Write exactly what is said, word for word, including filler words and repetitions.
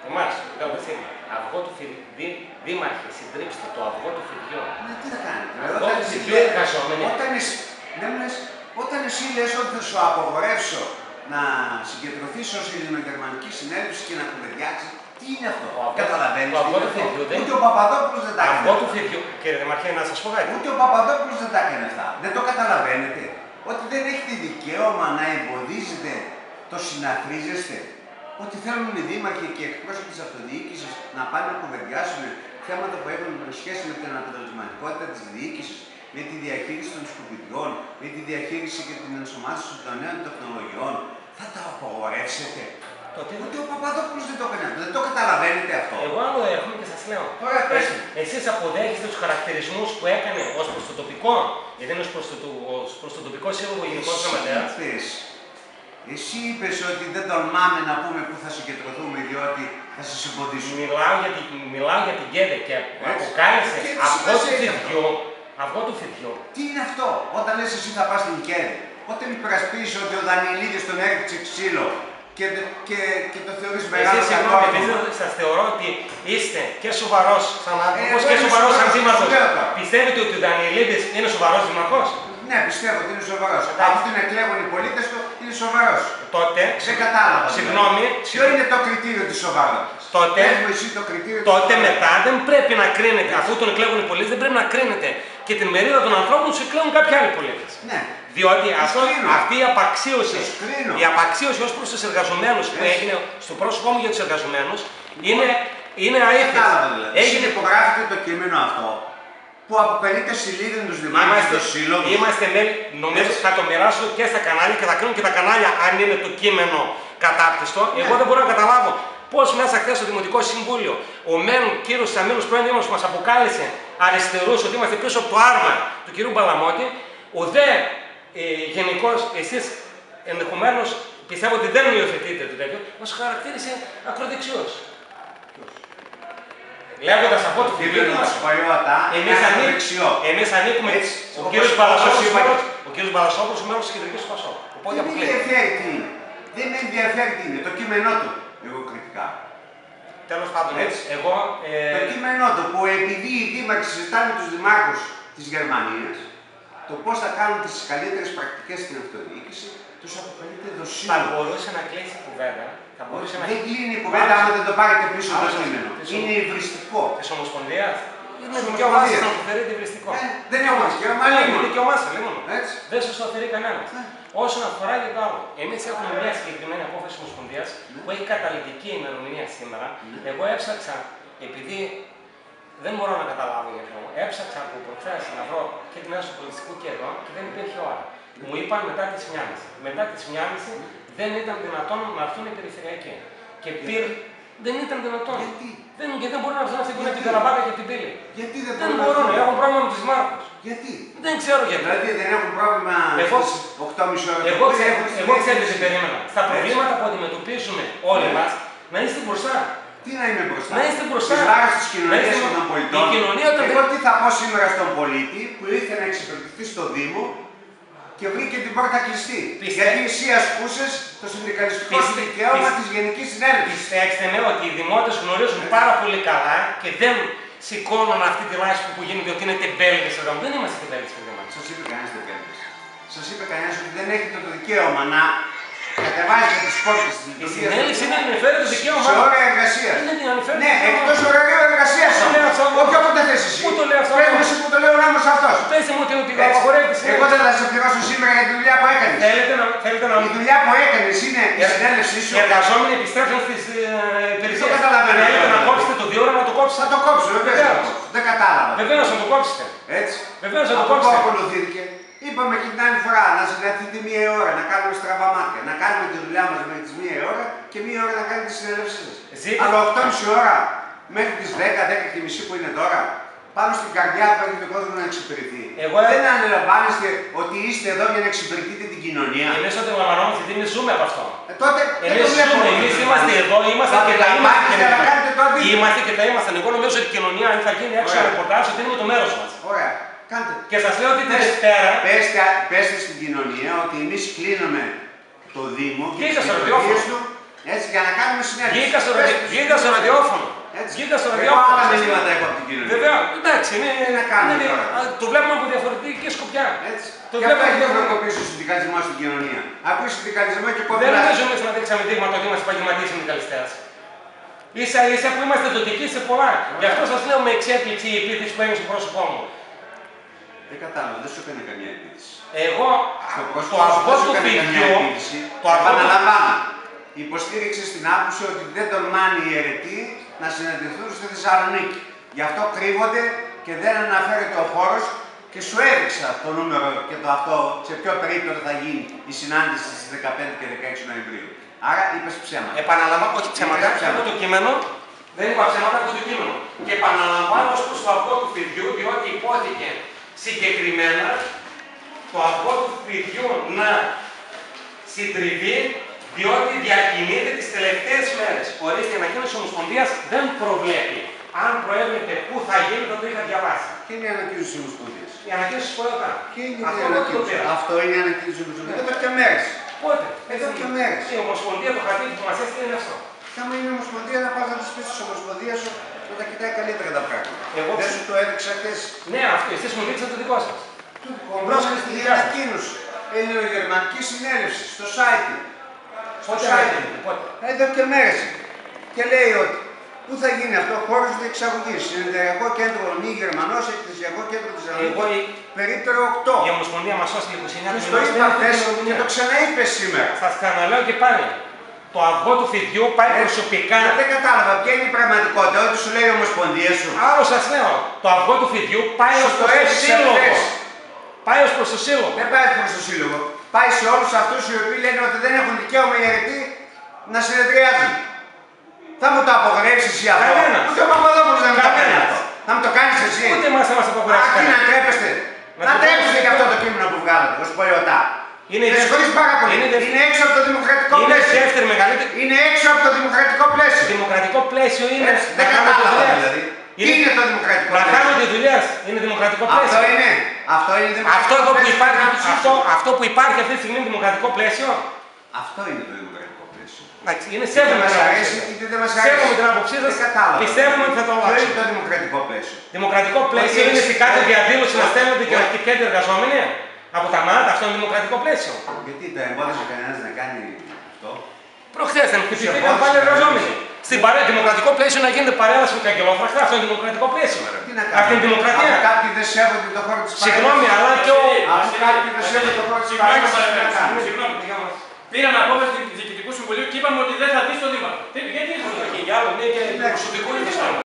Εμάς, δεν θέλει. Αυγό του φιδιού, δήμαρχε, συντρίψτε το αυγό του φιδιού. Ναι, τι θα κάνει. Αυγό του φιδιού εργαζόμενοι. Όταν εσύ λες ότι θα σου απογορεύσω να συγκεντρωθείς ως ελληνογερμανική συνέλευση και να κουβεντιάξεις, τι είναι αυτό. Καταλαβαίνεις. Το αυγό του φιδιού δεν. Ούτε ο Παπαδόπουλος δεν τα έκανε. Αυγό του φιδιού. Κύριε Δημαρχέ, να σας πω κάτι. Ούτε ο Παπαδόπουλος δεν τα έκανε αυτά. Δεν το καταλαβαίνετε. Ότι δεν έχετε δικαίωμα να εμποδίζετε το συναθρίζεστε. Ότι θέλουν οι δήμαρχοι και οι εκπρόσωποι της αυτοδιοίκησης να πάνε να κουβεντιάσουν θέματα που έχουν σχέση με την αποτελεσματικότητα της διοίκησης, με τη διαχείριση των σκουπιδιών, με τη διαχείριση και την ενσωμάτωση των νέων τεχνολογιών. Θα τα απαγορεύσετε. Τότε... Ούτε ο Παπαδόπουλος δεν το έκανε αυτό. Δεν το καταλαβαίνετε αυτό. Εγώ άλλο έρχομαι και σας λέω. Ωραία, πες. Εσείς αποδέχεστε τους χαρακτηρισμούς που έκανε ως προς το τοπικό, γιατί είναι ως προς το, ως προς το τοπικό σύλλογο Γενικός Γραμματέας. Εσύ είπες ότι δεν τολμάμε να πούμε πού θα συγκεντρωθούμε, διότι θα σας εμποδίσουμε. Μιλάω για, τη, μιλάω για την ΚΕΔΕ και αποκάλεσε αυγό του φιδιού. Αυγό του φιδιού. Τι είναι αυτό, όταν λες εσύ θα πας στην ΚΕΔΕ, όταν υπερασπίζεις ότι ο Δανειλίδης τον έριξε ξύλο και, και, και το θεωρείς μεγάλο κατόρθωμα. Εσείς σας θεωρώ ότι είστε και σοβαρός σαν άνθρωπος και σοβαρός σαν δήμαρχος. Πιστεύετε ότι ο Δανειλίδης είναι σοβαρός δήμαρχος? Ναι, πιστεύω ότι είναι σοβαρός. Από την εκλέγουν οι πολίτες του, είναι σοβαρός. Τότε, δεν κατάλαβα. Συγγνώμη. Ποιο είναι το κριτήριο της σοβαρότητας? Τότε, εσύ το κριτήριο τότε της μετά δεν πρέπει να κρίνεται, αφού τον εκλέγουν οι πολίτες, δεν πρέπει να κρίνεται και την μερίδα των ανθρώπων τους εκλέγουν κάποιοι άλλοι πολίτες. Ναι. Διότι αυτό, αυτή η απαξίωση, η απαξίωση ως προς τους εργαζομένους που έγινε στο πρόσωπό μου για τους εργαζομένους είναι, είναι αήθης. Δηλαδή. Έγινε υπογράφεται το κείμενο αυτό που αποκαλείται σελίδινους δημάρχες στο σύλλογο. Είμαστε μέλη, νομίζω θα το μοιράσω και στα κανάλια και θα κρίνουν και τα κανάλια αν είναι το κείμενο κατάπτυστο. Ναι. Εγώ δεν μπορώ να καταλάβω πώς μέσα χθες στο Δημοτικό Συμβούλιο ο μεν κύριος Σαμίλος πρώην δήμαρχος που μας αποκάλεσε αριστερούς ότι είμαστε πίσω από το άρμα του κυρίου Μπαλαμότη, ο δε ε, γενικός, εσείς ενδεχομένως πιστεύω ότι δεν υιοθετείτε το τέτοιο, μας χαρακτήρισε ακροδεξιός. Λέγοντας από το φίλο μας, εμείς ανήκουμε, ο κύριος Μπαλασόπουλος μέλος της Κεντρικής του Πασόκ. Δεν με ενδιαφέρει τι είναι. Δεν με ενδιαφέρει τι είναι. Το κείμενό του, εγώ κριτικά. Τέλος πάντων, εγώ... Το κείμενό του, που επειδή οι δήμαρχοι συζητάνε με τους δημάρχους της Γερμανίας, το πώς θα κάνουν τις καλύτερες πρακτικές στην αυτοδιοίκηση, τους αποκαλείται δοσίλο. Θα μπορούσε να κλείσει η κουβέντα. Δεν κλείνει η κουβέντα αν δεν το πάρετε πίσω το κείμενο. Είναι υβριστικό. Της Ομοσπονδίας. Είναι δικαίωμά σας να το θεωρείτε υβριστικό. Δεν έχουμε δικαίωμα, είναι δικαίωμά σας, λίγο. Δεν σας το θεωρεί κανένας. Όσον αφορά για το άλλο, εμείς έχουμε μια συγκεκριμένη απόφαση της Ομοσπονδίας που έχει καταλυτική ημερομηνία σήμερα. Εγώ έψαξα, επειδή δεν μπορώ να καταλάβω για ποιο, έψαξα από προχθές να βρω και την άσο πολιτιστικού και εδώ και δεν υπήρχε ώρα. Μου είπαν μετά τις εννιά και μισή. Μετά τις εννιά και μισή δεν ήταν δυνατόν να έρθουν οι περιφερειακοί. Και πήρε, δεν ήταν δυνατόν. Γιατί? Δεν, γιατί δεν μπορούν να έρθουν να φύγουν την Καραμπάκα και την Πύλη. Γιατί δεν, δεν μπορούν, να έχουν πρόβλημα με τις Μάρκους. Γιατί? Δεν ξέρω γιατί. Δηλαδή δεν έχουν πρόβλημα στις οκτώ και μισή ώρα. Εγώ, εγώ ξέρω τι περίμενα. Στα προβλήματα που αντιμετωπίζουμε όλοι μας, να είστε μπροστά. Τι να είμαι μπροστά? Να είστε μπροστά. Στις βάρες της κοινωνίας και των πολιτών. Εγώ τι θα πω σήμερα στον πολίτη που ήρθε να εξυπηρετηθεί στο Δήμο και βρήκε την πόρτα κλειστή. Πιστε... Γιατί εσύ ασκούσες το συνδικαλιστικό σου δικαίωμα της Γενικής Συνέλευσης. Πιστέψτε με ότι οι δημότες γνωρίζουν πάρα πολύ καλά και δεν σηκώνουν αυτή τη λάσπη που γίνεται ότι είναι τεμπέληδες εδώ. Δεν είμαστε τεμπέληδες εδώ. Σας είπε κανένας τεμπέληδες. Σας είπε κανένας ότι δεν έχετε το δικαίωμα να κατεβάζετε τις πόρτες της λειτουργίας. Η συνέλευση είναι να αναφέρει το δικαίωμα. Σε ώρα εργασίας. Ναι, εκτός ωραρίου εργασίας. Όχι όποτε θες εσύ. Πού το λέω αυτό? Πες μου εσύ που το λέω όμως αυτός. Πες μου ότι το απαγορεύει. Εγώ δεν θα σε πληρώσω σήμερα για τη δουλειά που έκανες. Θέλετε να... Η δουλειά που έκανες είναι η συνέλευσή σου. Οι εργαζόμενοι επιστρέφουν στις υπηρεσίες. Δεν καταλαβαίνω. Θέλετε να κόψετε το δύο ώρα να το κόψετε. Θα το κόψω, βεβαίως. Δεν κατάλαβα. Βεβαίως να το κόψετε. Έτσι. Βεβαίως να το κόψετε. Αυτό ακολουθήθηκε. Είπαμε και την άλλη φορά να συναντηθείτε μία ώρα, να κάνουμε στραβά μάτια, να κάνουμε τη δουλειά μας μέχρι τις μία ώρα και μία ώρα να κάνετε τη συνέλευσή σας. Αλλά οκτώ και μισή ώρα μέχρι τις δέκα, δέκα και μισή που είναι τώρα, πάνω στην καρδιά που έχετε τον κόσμο να εξυπηρετεί. Εγώ δεν αντιλαμβάνεστε ότι είστε εδώ για να εξυπηρετείτε την κοινωνία. Εμείς όταν λαμβανόμαστε ότι εμείς ζούμε από αυτό. Ε, τότε εμείς ζούμε, εμείς είμαστε εδώ, είμαστε και τα είμαστε. Είμαστε και τα είμαστε. Εγώ νομίζω ότι η κοινωνία, αν θα γίνει έξω ρεπορτάζ, ότι είναι το μέρος μας. Ωραία. Κάντε. Και σας λέω ότι την Δευτέρα. Πέστε, πέστε στην κοινωνία ότι εμείς κλείνουμε το Δήμο και τις λειτουργίες του έτσι για να κάνουμε συνέντευξη. Βγήκα στο ραδιόφωνο. Βγήκα στο Εγώ ραδιόφωνο. άλλα μηνύματα έχω από την κοινωνία. Βέβαια, εντάξει, είναι, Τι να κάνουμε είναι- τώρα. α, το βλέπουμε από διαφορετική σκοπιά. Έτσι. Το Και αυτό βλέπουμε έχει από χρεοκοπήσει ο συνδικαλισμό στην κοινωνία. Ακούει συνδικαλισμό και Δεν κόβει. νομίζω εμείς να δείξαμε δείγματα ότι είμαστε επαγγελματίες συνδικαλιστές. Ίσα ίσα που είμαστε δοτικοί σε πολλά. Γι' αυτό σας λέω με εξέπληξη η επίθεση που έγινε στο πρόσωπό μου. Δεν κατάλαβα, δεν σου έκανε καμία επίθεση. Εγώ Στο το πρόσωπο αυγό δεν σου του έκανε καμία παιδιού, επίθεση. το αυγό του- Επαναλαμβάνω. Υποστήριξε την άποψη ότι δεν τολμάνε οι αιρετοί να συναντηθούν στη Θεσσαλονίκη. Γι' αυτό κρύβονται και δεν αναφέρεται ο χώρος και σου έδειξα το νούμερο και το αυτό σε ποιο περίπτωση θα γίνει η συνάντηση στις δεκαπέντε και δεκαέξι Νοεμβρίου. Άρα είπες ψέματα. επαναλαμβάνω, όχι ψέματα, Είπες ψέματα. αυτό το κείμενο, δεν είπα ψέματα από το κείμενο. Και επαναλαμβάνω ως προς το αυγό του παιδιού, διότι υπόθηκε συγκεκριμένα το αυγό του παιδιού να συντριβεί, διότι διακινείται τις τελευταίες μέρες. Ορίστε, η ανακοίνωση της Ομοσπονδίας δεν προβλέπει. Αν προέβλεπε πού θα γίνει, θα το είχα διαβάσει. Ποια είναι η ανακοίνωση της Ομοσπονδίας? Η ανακοίνωση της Πορεωτά. Ποια είναι η Αυτό δεν το ανακοίνωση? πήρα. Αυτό είναι η ανακοίνωση της Ομοσπονδίας. Εδώ και μέρες. Πότε? Εδώ και μέρες. Η Ομοσπονδία, το χαρτί που μας έστειλε είναι αυτό. Και άμα είναι η Ομοσπονδία να πας να της πεις της Ομοσπονδίας σου να τα κοιτάει καλύτερα τα πράγματα. Εγώ Δεν ψ- σου το έδειξα χθες. Ναι, αυτό. Εσείς μου δείξατε το δικό σας. Μπρόσκε στη ανακοίνωση. Ελληνογερμανική συνέλευση στο site. Στο Πότε site. έγινε, πότε? Εδώ και μέρες. Και λέει ότι πού θα γίνει αυτό, χώρος διεξαγωγής. Συνεταιριακό κέντρο μη Γερμανός, εκκλησιακό κέντρο της Εγώ Θεσσαλονίκης. η- Περίπτερο οκτώ. Η Ομοσπονδία μας έστειλε είκοσι εννέα Και του στο μηνός, είπα δεν χθες έχει και κοινωνία. το ξαναείπε σήμερα. Σας ξαναλέω και πάλι. Το αυγό του φιδιού πάει προσωπικά. Δεν κατάλαβα ποια είναι η πραγματικότητα, ό,τι σου λέει η Ομοσπονδία σου. Άλλο σας λέω. Το αυγό του φιδιού πάει Σου ως το προς το έδειξα σύλλογο. χθες. Πάει ως προς το σύλλογο. Δεν πάει προς το σύλλογο. Πάει σε όλους αυτούς οι οποίοι λένε ότι δεν έχουν δικαίωμα οι αιρετοί να συνεδριάζουν. Θα μου το απογορεύσεις εσύ αυτό? Κανένας. Ούτε ο Παπαδόπουλος δεν μου το κάνει Κανένας. αυτό. Θα μου το κάνεις εσύ? Ούτε εμάς θα μας απαγορεύσει Αχ, τι να κανένας. τρέπεστε. Να Να το τρέπεστε πω- και αυτό το κείμενο που βγάλατε ως Πορεωτά. Είναι η Με δεύτερη- συγχωρείς πάρα πολύ. είναι η δεύτερη- Είναι έξω από το δημοκρατικό Είναι η πλαίσιο. δεύτερη μεγαλύτερη. Είναι έξω από το δημοκρατικό Το πλαίσιο. δημοκρατικό πλαίσιο είναι Έτσι, να δεν κάνετε κατάλαβα δουλειές. δηλαδή. Τι Είναι- είναι το δημοκρατικό Να πλαίσιο? κάνετε δουλειές. Είναι δημοκρατικό Αυτό πλαίσιο. είναι. Αυτό είναι δημοκρατικό Αυτό εδώ που πλαίσιο. υπάρχει, Να ψήσω. αυτό, αυτό που υπάρχει αυτή τη στιγμή είναι δημοκρατικό πλαίσιο. Αυτό είναι το δημοκρατικό πλαίσιο. Εντάξει, είναι Είτε σέβομαι μας την άποψή αρέσει σας. είτε δεν μας αρέσει. Σέβομαι την άποψή σας. Δεν κατάλαβα. Πιστεύουμε ότι θα το Ποιο είναι αλλάξουμε. το δημοκρατικό πλαίσιο? Δημοκρατικό πλαίσιο Ότι είναι έχεις- σε κάθε διαδήλωση να ότι- στέλνονται και να ότι- χτυπιέται εργαζόμενοι από τα ΜΑΤ. Αυτό είναι δημοκρατικό πλαίσιο. Γιατί το εμπόδισε κανένας να κάνει αυτό? Προχθές δεν χτυπηθήκαν εμπόδισε πάλι κανένας. εργαζόμενοι. Στην παρέ... δημοκρατικό πλαίσιο να γίνεται παρέλαση με καγκελόφραχτα. Αυτό είναι δημοκρατικό πλαίσιο. Τι να Αυτή είναι κάνουμε? δημοκρατία. Αν κάποιοι δεν σέβονται το χώρο της Συγγνώμη, παρέμβασης, αλλά και ο. αν κάποιοι δεν σέβονται το χώρο της Συγγνώμη, παρέμβασης, τι να παρέμβαση. κάνουμε? Συγγνώμη. Πήραμε απόφαση του Διοικητικού Συμβουλίου και είπαμε ότι δεν θα μπει στο Δήμαρχο. Τι- Γιατί ήρθατε? Και για άλλο, ναι, και Ναι. προσωπικού